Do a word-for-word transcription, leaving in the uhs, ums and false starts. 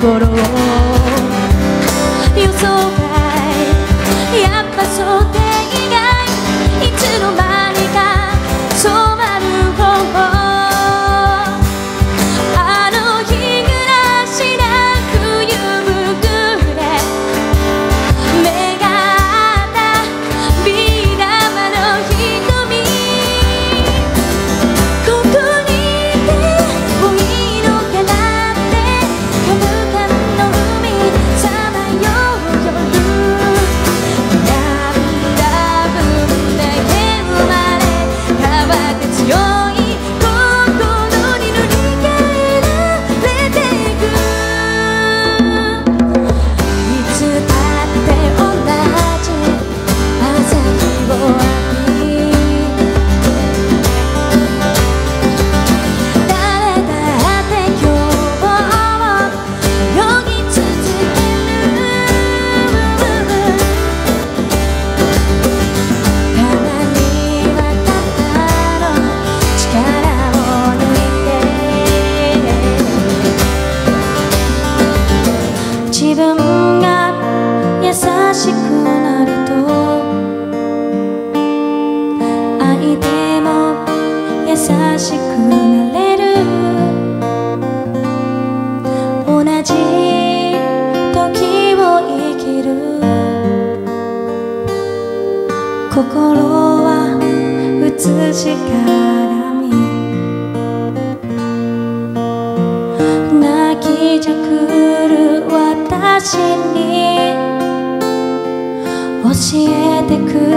心を予想外、やっぱ想定以外、いつの間にか染まる方法、あの日暮らしな冬膨れ目が合ったビー玉の瞳、ここにいてもいいのかなってカムカムの海さまよう夜、涙分だけ生まれ変わって強い心に塗り替えられていく、いつだって同じ朝日を浴び、誰だって今日を泳ぎ続ける、たまには肩の力を抜いて、自分が優しくなると相手も優しくなれる、同じ時を生きる、心は映し鏡、泣きじゃくる私に教えてく